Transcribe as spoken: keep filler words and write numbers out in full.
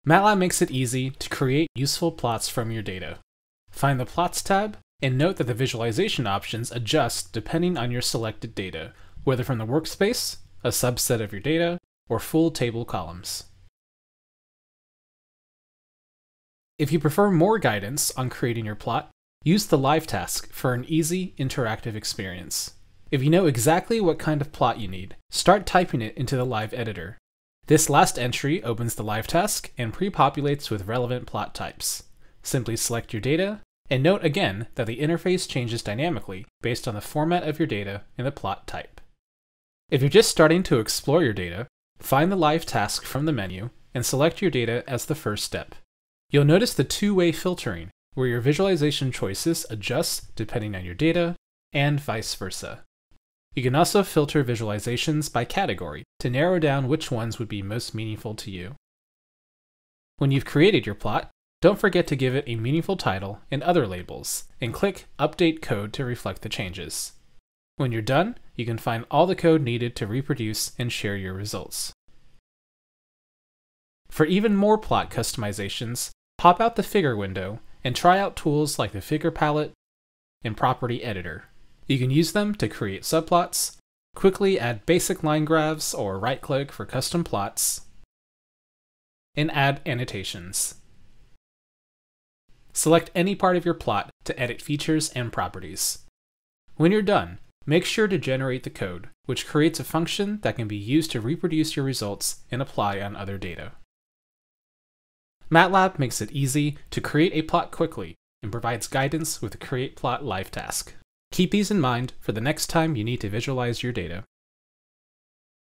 MATLAB makes it easy to create useful plots from your data. Find the Plots tab, and note that the visualization options adjust depending on your selected data, whether from the workspace, a subset of your data, or full table columns. If you prefer more guidance on creating your plot, use the Live task for an easy, interactive experience. If you know exactly what kind of plot you need, start typing it into the Live Editor. This last entry opens the Live task and pre-populates with relevant plot types. Simply select your data, and note again that the interface changes dynamically based on the format of your data and the plot type. If you're just starting to explore your data, find the Live task from the menu and select your data as the first step. You'll notice the two-way filtering, where your visualization choices adjust depending on your data, and vice versa. You can also filter visualizations by category to narrow down which ones would be most meaningful to you. When you've created your plot, don't forget to give it a meaningful title and other labels, and click Update Code to reflect the changes. When you're done, you can find all the code needed to reproduce and share your results. For even more plot customizations, pop out the Figure window and try out tools like the Figure Palette and Property Editor. You can use them to create subplots, quickly add basic line graphs or right-click for custom plots, and add annotations. Select any part of your plot to edit features and properties. When you're done, make sure to generate the code, which creates a function that can be used to reproduce your results and apply on other data. MATLAB makes it easy to create a plot quickly and provides guidance with the Create Plot Live task. Keep these in mind for the next time you need to visualize your data.